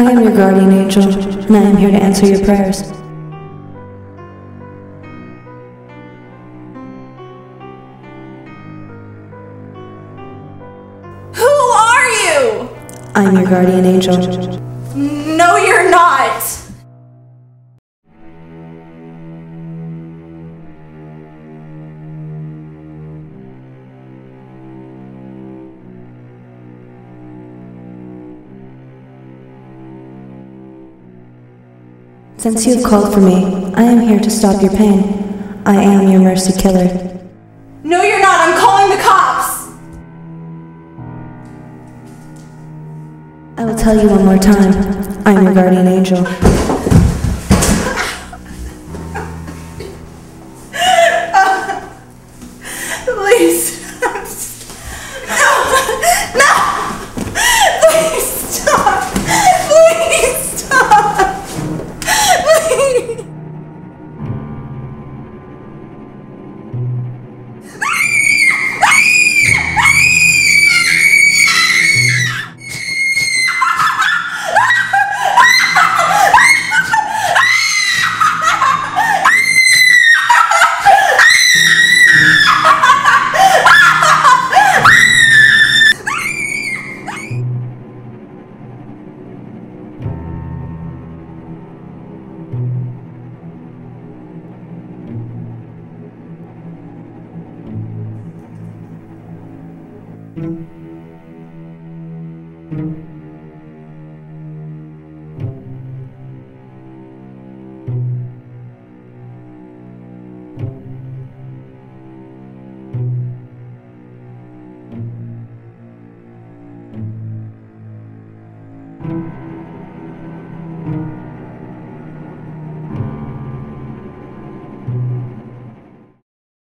I am your guardian angel, and I am here to answer your prayers. Who are you? I am your guardian angel. No, you're not! Since you have called for me, I am here to stop your pain. I am your mercy killer. No, you're not! I'm calling the cops! I will tell you one more time. I am your guardian angel.